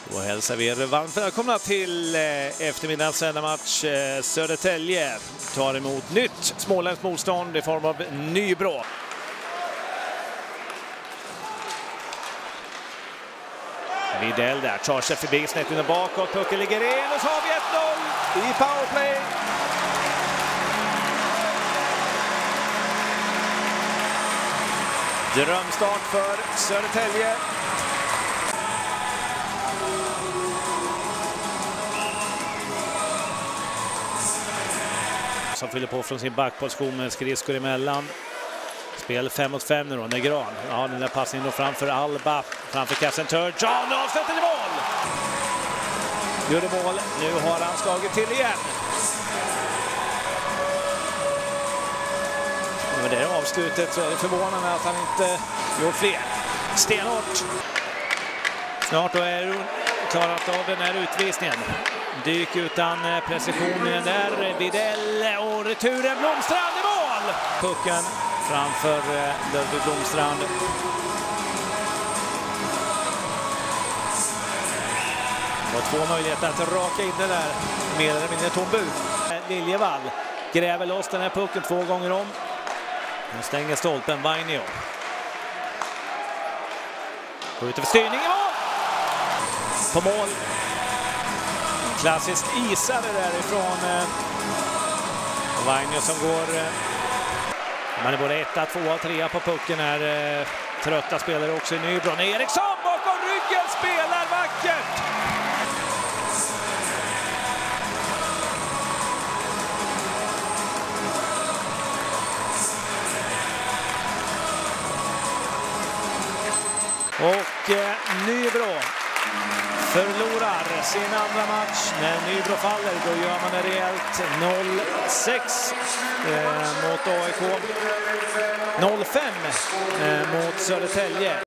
Då hälsar vi er varmt välkomna till eftermiddagens match. Södertälje tar emot nytt småländskt motstånd i form av Nybro. Videll där, tar sig förbi snett under bakåt, pucken ligger in och så har vi 1-0 i powerplay. Drömstart för Södertälje. Som fyller på från sin backposition med skridskor emellan. Spel 5 mot 5 nu då, Negran. Ja, den där passningen då framför Alba, framför kassen Törjan och avslutar i mål! Gjorde mål, nu har han slagit till igen. Men det är avslutet så är det förvånande att han inte gjort fler. Stenhårt. Snart då är det klarat av den här utvisningen. Dyk utan precisionen där. Videll och returen Blomstrand i mål! Pucken framför Ludvig Blomstrand. Det var två möjligheter att raka in det där. Mer eller mindre tom bud. Liljevall gräver loss den här pucken 2 gånger om. Nu stänger stolpen Vainio. Går ut för styrning i mål! På mål. Klassiskt isare därifrån Vainio som går. Man är både 1, 2, 3 på pucken här. Trötta spelare också i Nybro. Eriksson bakom ryggen spelar vackert. Och Nybro förlorar sin andra match. När Nybro faller då gör man det rejält 0-6 mot AIK. 0-5 mot Södertälje.